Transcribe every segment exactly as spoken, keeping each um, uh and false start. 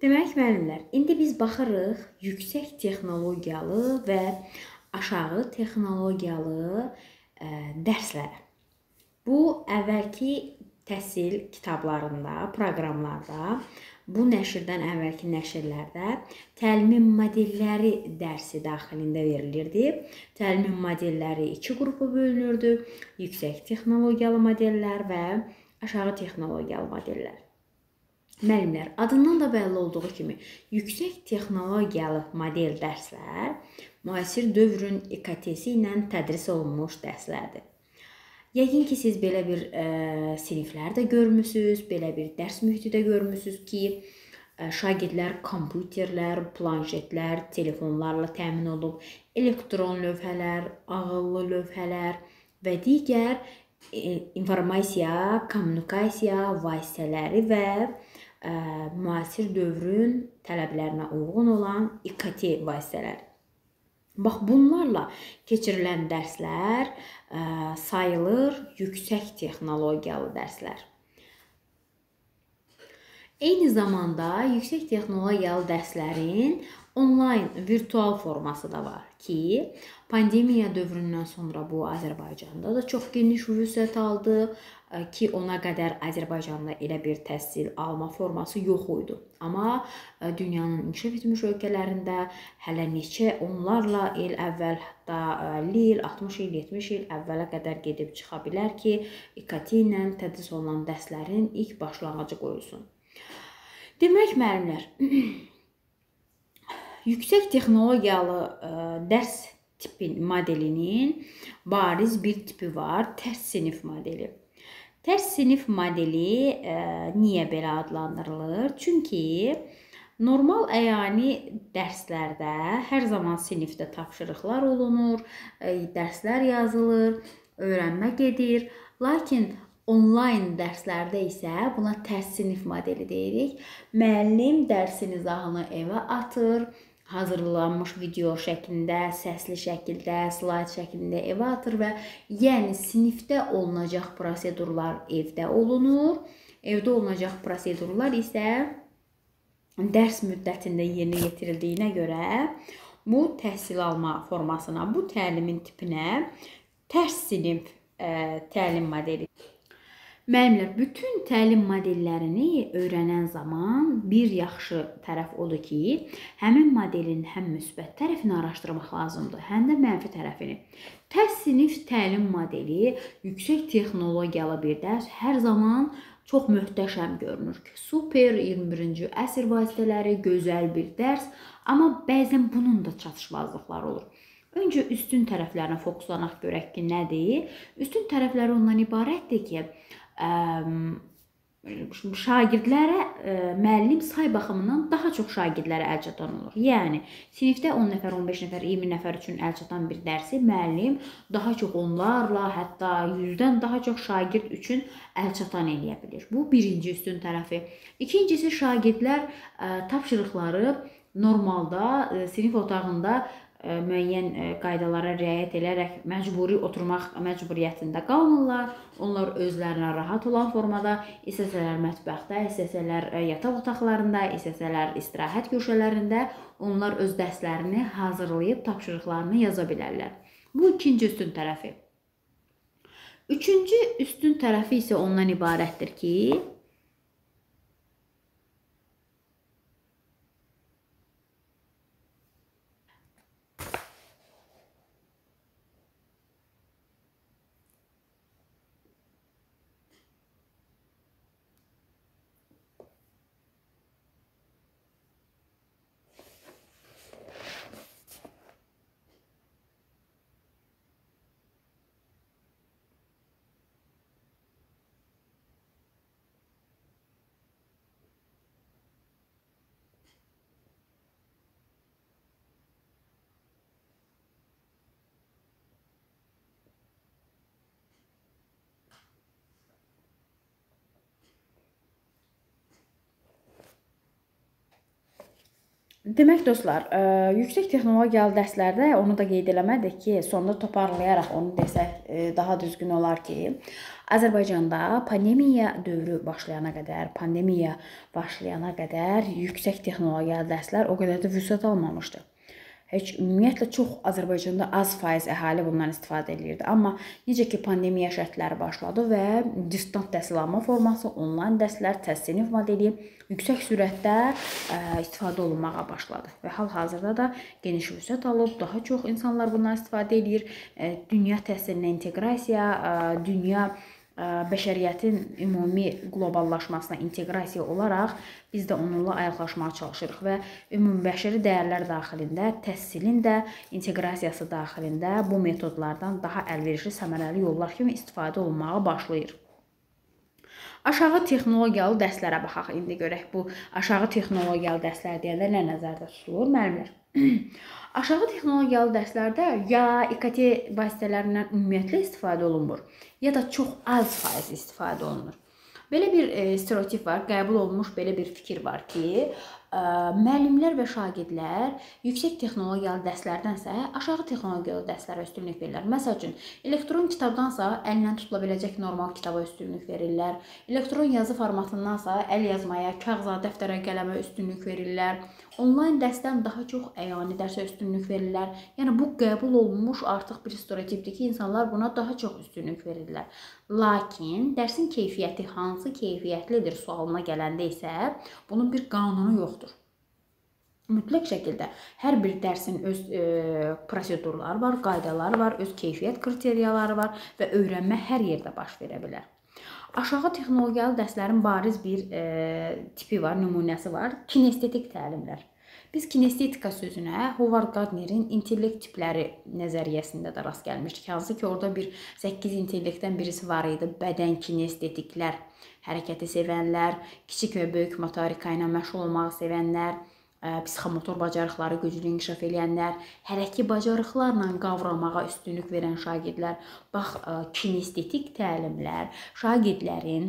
Demək müəllimlər, indi biz baxırıq yüksək texnologiyalı və aşağı texnologiyalı ə, dərslərə. Bu, əvvəlki təhsil kitablarında, proqramlarda, bu nəşrdən əvvəlki nəşrlərdə təlimin modelləri dərsi daxilində verilirdi. Təlimin modelləri iki qrupa bölünürdü. Yüksək texnologiyalı modellər və aşağı texnologiyalı modellər. Müəllimlər, adından da bəlli olduğu kimi, yüksək texnologiyalı model dərslər müasir dövrün İ K T-si ilə tədris olunmuş dərslərdir. Yəqin ki, siz belə bir ə, siniflər də görmüsünüz, belə bir dərs mühiti də görmüsünüz ki, ə, şagirdlər kompüterlər, planşetlər, telefonlarla təmin olub, elektron lövhələr, ağıllı lövhələr və digər e, informasiya, kommunikasiya vasitələri və ə, müasir dövrün tələblərinə uyğun olan İ K T vasitələri. Bax, bunlarla keçirilən dərslər ə, sayılır yüksək texnologiyalı dərslər. Eyni zamanda yüksək texnologiyalı dərslərin onlayn, virtual forması da var ki, pandemiya dövründən sonra bu Azərbaycanda da çox geniş vüsət aldı ki, ona qədər Azərbaycanda elə bir təhsil alma forması yox idi. Amma dünyanın inkişaf etmiş ölkələrində hələ neçə onlarla il əvvəl, hətta əlli il, altmış il, yetmiş il əvvələ qədər gedib çıxa bilər ki, İ K T ilə tədris olunan dərslərin ilk başlanğıcı qoyulsun. Demək müəllimlər, yüksək texnologiyalı ə, dərs tipi modelinin bariz bir tipi var, tərs sinif modeli. Tərs sinif modeli ə, niyə belə adlandırılır? Çünki normal əyani dərslərdə hər zaman sinifdə tapşırıqlar olunur, ə, dərslər yazılır, öyrənmə gedir. Lakin onlayn dərslərdə isə buna tərs sinif modeli deyirik. Müəllim dərsin izahını evə atır, hazırlanmış video şəklində, səsli şəkildə, slayd şəklində evə atır və yəni sinifdə olunacaq prosedurlar evdə olunur. Evdə olunacaq prosedurlar isə dərs müddətində yerinə yetirildiyinə görə bu təhsil alma formasına, bu təlimin tipinə tərs sinif ə, təlim modeli. Müəllimlər, bütün təlim modellərini öyrənən zaman bir yaxşı tərəf odur ki, həmin modelin həm müsbət tərəfini araşdırmaq lazımdır, həm də mənfi tərəfini. Tərs sinif təlim modeli yüksək texnologiyalı bir dərs hər zaman çox möhtəşəm görünür ki, super iyirmi birinci əsr vasitələri, gözəl bir dərs, amma bəzən bunun da çatışmazlıqları olur. Öncə üstün tərəflərinə fokuslanaq görək ki, nədir? Üstün tərəfləri ondan ibarətdir ki, Ə, şagirdlərə ə, müəllim say baxımından daha çox şagirdlərə əl çatan olur. Yəni, sinifdə on nəfər, on beş nəfər, iyirmi nəfər üçün əl çatan bir dərsi müəllim daha çox onlarla, hətta yüzdən daha çox şagird üçün əl çatan eləyə bilir. Bu, birinci üstün tərəfi. İkincisi, şagirdlər ə, tapşırıqları normalda ə, sinif otağında müəyyən qaydalara riayət edərək məcburi oturmaq məcburiyyətində qalmırlar. Onlar özlərinə rahat olan formada, istəsələr mətbəxdə, istəsələr yataq otaqlarında, istəsələr istirahət köşələrində onlar öz dərslərini hazırlayıb tapşırıqlarını yaza bilərlər. Bu ikinci üstün tərəfi. Üçüncü üstün tərəfi isə ondan ibarətdir ki, Demək dostlar, ə, yüksək texnologiyalı dərslərdə onu da qeyd eləmədik ki, sonda toparlayaraq onu desək ə, daha düzgün olar ki, Azərbaycanda pandemiya dövrü başlayana qədər, pandemiya başlayana qədər yüksək texnologiyalı dərslər o qədər də vüsət almamışdı. Heç ümumiyyətlə çox Azərbaycanda az faiz əhali bundan istifadə edirdi. Amma necə ki pandemiya şərtləri başladı və distant təhsil alma forması, onlayn dərslər, test sinif modeli yüksək sürətdə ə, istifadə olunmağa başladı və hal-hazırda da geniş vüsət alıb, daha çox insanlar bundan istifadə edir. Ə, dünya təhsilinə inteqrasiya, ə, dünya bəşəriyyətin ümumi qloballaşmasına inteqrasiya olaraq biz də onunla ayaqlaşmağa çalışırıq və ümumi bəşəri dəyərlər daxilində təhsilin də inteqrasiyası daxilində bu metodlardan daha əlverişli, səmərəli yollar kimi istifadə olunmağa başlayır. Aşağı texnologiyalı dərslərə baxaq. İndi görək bu aşağı texnologiyalı dərslər deyəndə nə nəzərdə tutulur müəllimlər? Aşağı texnologiyalı dərslərdə ya İ K T vasitələrindən ümumiyyətlə istifadə olunmur, ya da çox az faiz istifadə olunur. Belə bir e, stereotip var, qəbul olunmuş belə bir fikir var ki, e, müəllimlər və şagirdlər yüksək texnologiyalı dərslərdənsə aşağı texnologiyalı dərslərə üstünlük verirlər. Məsəl üçün, elektron kitabdansa əllə tutula biləcək normal kitaba üstünlük verirlər. Elektron yazı formatındansa əl yazmaya, kağıza, dəftərə, qələmə üstünlük verirlər. Onlayn dərsdən daha çox əyani dərsə üstünlük verirlər. Yəni, bu qəbul olunmuş artıq bir stereotipdir ki, insanlar buna daha çox üstünlük verirlər. Lakin, dərsin keyfiyyəti hansı keyfiyyətlidir sualına gələndə isə bunun bir qanunu yoxdur. Mütləq şəkildə hər bir dərsin öz e, prosedurları var, qaydaları var, öz keyfiyyət kriteriyaları var və öyrənmə hər yerdə baş verə bilər. Aşağı texnologiyalı dərslərin bariz bir e, tipi var, nümunəsi var. Kinestetik təlimlər. Biz kinestetika sözünə Howard Gardnerin intellekt tipləri nəzəriyyəsində də rast gəlmişdik. Hansı ki, orada bir səkkiz intellektdən birisi var idi. Bədən kinestetiklər, hərəkəti sevənlər, kiçik və böyük motorika ilə məşğul olmağı sevənlər, psixomotor bacarıqları güclü inkişaf edənlər, hərəki bacarıqlarla qavramağa üstünlük verən şagirdlər. Bax, kinestetik təlimlər şagirdlərin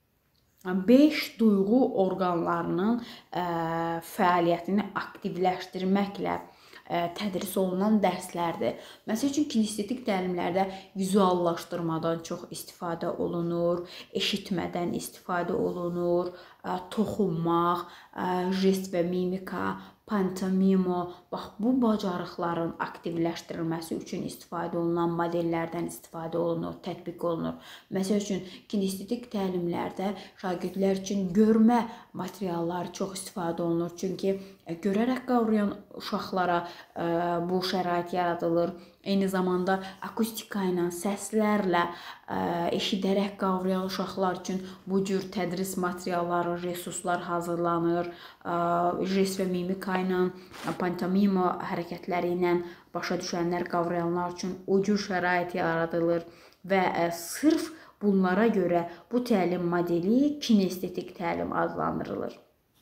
beş duyğu orqanlarının fəaliyyətini aktivləşdirməklə tədris olunan dərslərdir. Məsəl üçün, kinestetik təlimlərdə vizuallaşdırmadan çox istifadə olunur, eşitmədən istifadə olunur, toxunmaq, jest və mimika, pantomimo, bax, bu bacarıqların aktivləşdirilməsi üçün istifadə olunan modellərdən istifadə olunur, tətbiq olunur. Məsəl üçün, kinestetik təlimlərdə şagirdlər üçün görmə materialları çox istifadə olunur. Çünki görərək qavrayan uşaqlara bu şərait yaradılır. Eyni zamanda akustika ilə, səslərlə eşidərək qavrayan uşaqlar üçün bu cür tədris materialları, resurslar hazırlanır. Jest və mimika ilə, pantomimo hərəkətləri ilə başa düşənlər, qavrayanlar üçün o cür şərait yaradılır və sırf bunlara görə bu təlim modeli kinestetik təlim adlandırılır.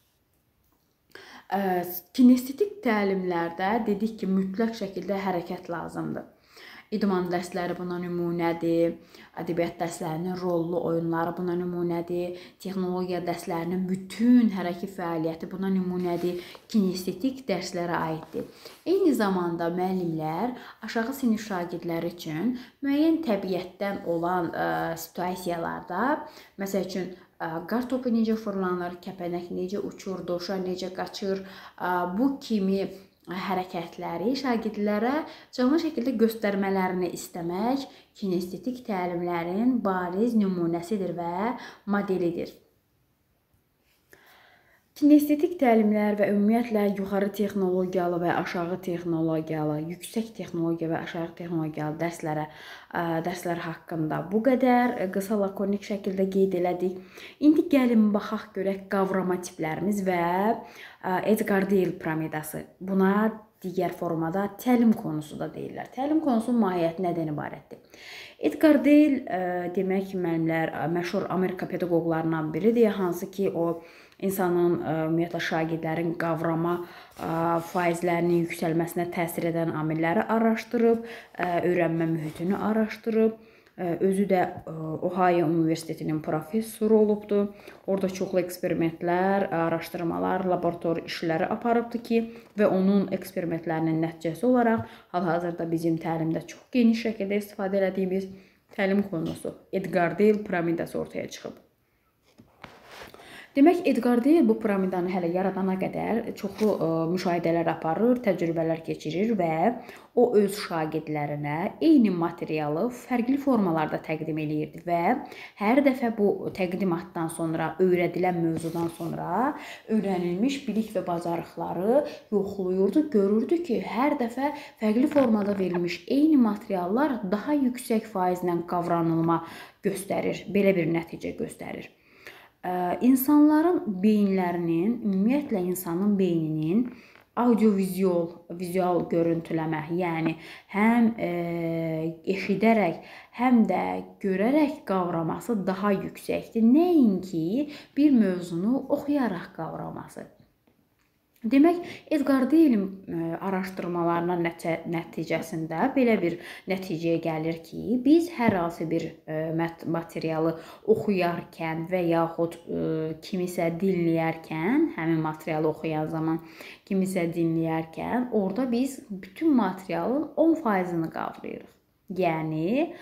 Kinestetik təlimlərdə dedik ki, mütləq şəkildə hərəkət lazımdır. İdman dərsləri buna nümunədir, ədəbiyyat dərslərinin rollu oyunları buna nümunədir, texnologiya dərslərinin bütün hərəki fəaliyyəti buna nümunədir, kinestetik dərslərə aiddir. Eyni zamanda müəllimlər aşağı sinif şagirdləri üçün müəyyən təbiətdən olan ə, situasiyalarda, məsəl üçün, qar topu necə fırlanır, kəpənək necə uçur, dovşan necə qaçır, bu kimi hərəkətləri şagirdlərə canlı şəkildə göstərmələrini istəmək kinestetik təlimlərin bariz nümunəsidir və modelidir. Kinestetik təlimlər və ümumiyyətlə yuxarı texnologiyalı və aşağı texnologiyalı, yüksək texnologiya və aşağı texnologiyalı dərslərə, dərslər haqqında bu qədər qısa lakonik şəkildə qeyd elədik. İndi gəlin baxaq görək qavrama tiplərimiz və Edgar Dale piramidası. Buna digər formada təlim konusu da deyirlər. Təlim konusunun mahiyyəti nədən ibarətdir? Edgar Dale demək müəllimlər məşhur Amerika pedaqoqlarından biridir, hansı ki o insanın, ümumiyyətlə şagirdlərin qavrama faizlərinin yüksəlməsinə təsir edən amilləri araşdırıb, öyrənmə mühitini araşdırıb Özü də Ohio Universitetinin professoru olubdur. Orada çoxlu eksperimentlər, araşdırmalar, laborator işləri aparıbdır ki, və onun eksperimentlərinin nəticəsi olaraq hal-hazırda bizim təlimdə çox geniş şəkildə istifadə etdiyimiz təlim konusu Edgar Dale piramidası ortaya çıxıb. Demək, Edgar Dale bu piramidanı hələ yaradana qədər çoxlu ə, müşahidələr aparır, təcrübələr keçirir və o öz şagirdlərinə eyni materialı fərqli formalarda təqdim edirdi və hər dəfə bu təqdimatdan sonra, öyrədilən mövzudan sonra öyrənilmiş bilik və bacarıqları yoxlayırdı, görürdü ki, hər dəfə fərqli formada verilmiş eyni materiallar daha yüksək faizlə qavranılma göstərir, belə bir nəticə göstərir. İnsanların beyinlərinin, ümumiyyətlə insanın beyninin audio-vizual, vizual görüntüləmə, yəni həm e, eşidərək, həm də görərək qavraması daha yüksəkdir. Nəinki bir mövzunu oxuyaraq qavraması. Demək, Edgar Dale'in araşdırmalarına nəticəsində belə bir nəticəyə gəlir ki, biz hər hansı bir materialı oxuyarkən və yaxud kimisə dinləyərkən, həmin materialı oxuyan zaman kimisə dinləyərkən, orada biz bütün materialın on faizini qavrayırıq. Yəni,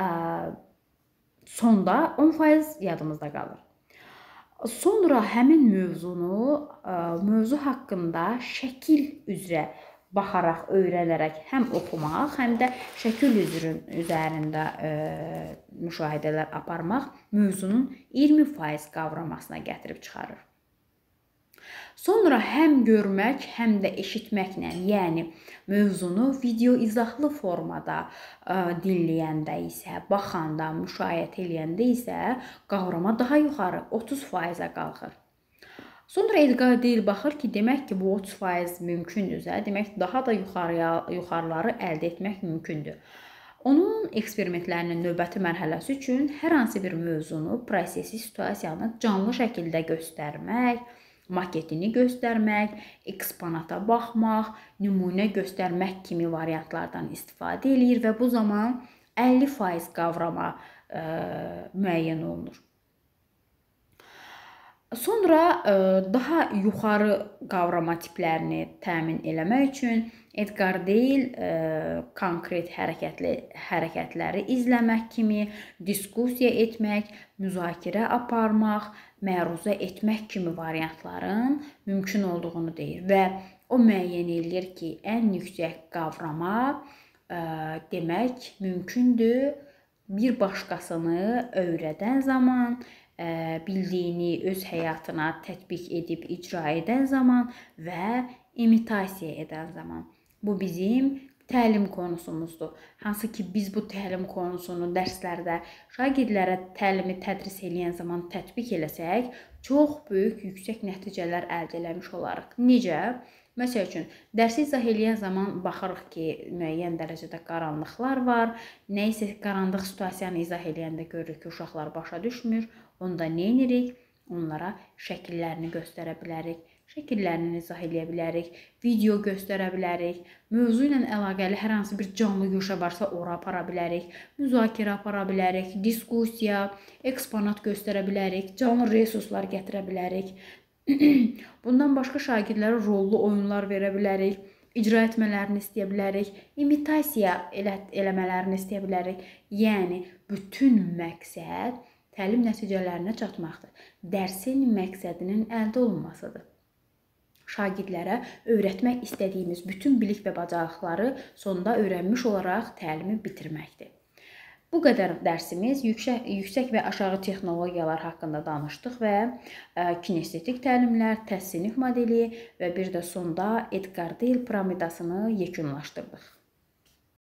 sonda on faiz yadımızda qalır. Sonra həmin mövzunu, mövzu haqqında şəkil üzrə baxaraq, öyrənərək həm oxumaq, həm də şəkil üzərində müşahidələr aparmaq mövzunun iyirmi faiz qavramasına gətirib çıxarır. Sonra həm görmək, həm də eşitməklə, yəni mövzunu video izahlı formada dinləyəndə isə, baxanda, müşahidə eləyəndə isə qavrama daha yuxarı otuz faizə qalxır. Sonra Edgar Dale baxır ki, demək ki, bu otuz faiz mümkündürsə, demək daha da yuxarıya, yuxarıları əldə etmək mümkündür. Onun eksperimentlərinin növbəti mərhələsi üçün hər hansı bir mövzunu, prosesi, situasiyanı canlı şəkildə göstərmək, maketini göstərmək, eksponata baxmaq, nümunə göstərmək kimi variantlardan istifadə edir və bu zaman əlli faiz qavrama ə, müəyyən olunur. Sonra ə, daha yuxarı qavrama tiplərini təmin eləmək üçün Edgar Dale ə, konkret hərəkətli, hərəkətləri izləmək kimi, diskusiya etmək, müzakirə aparmaq, məruzə etmək kimi variantların mümkün olduğunu deyir və o müəyyən edir ki, ən yüksək qavrama ə, demək mümkündür bir başqasını öyrədən zaman, ə, bildiyini öz həyatına tətbiq edib icra edən zaman və imitasiya edən zaman. Bu bizim təlim konusumuzdur. Hansı ki, biz bu təlim konusunu dərslərdə şagirdlərə təlimi tədris edən zaman tətbiq eləsək, çox böyük, yüksək nəticələr əldə eləmiş olarıq. Necə? Məsəl üçün, dərsi izah edən zaman baxırıq ki, müəyyən dərəcədə qaranlıqlar var. Nə isə qaranlıq situasiyanı izah eləyəndə görürük ki, uşaqlar başa düşmür. Onda nə edirik? Onlara şəkillərini göstərə bilərik. Şəkillərini izah edə bilərik, video göstərə bilərik, mövzu ilə əlaqəli hər hansı bir canlı güşə varsa ora apara bilərik, müzakirə apara bilərik, diskusiya, eksponat göstərə bilərik, canlı resurslar gətirə bilərik. Bundan başqa şagirdlərə rollu oyunlar verə bilərik, icra etmələrini istəyə bilərik, imitasiya elə eləmələrini istəyə bilərik. Yəni, bütün məqsəd təlim nəticələrinə çatmaqdır. Dərsin məqsədinin əldə olunmasıdır. Şagirdlərə öyrətmək istədiyimiz bütün bilik və bacarıqları sonda öyrənmiş olaraq təlimi bitirməkdir. Bu qədər dərsimiz yüksək, yüksək və aşağı texnologiyalar haqqında danışdıq və ə, kinestetik təlimlər, təsnif modeli və bir də sonda Edgar Dale piramidasını yekunlaşdırdıq.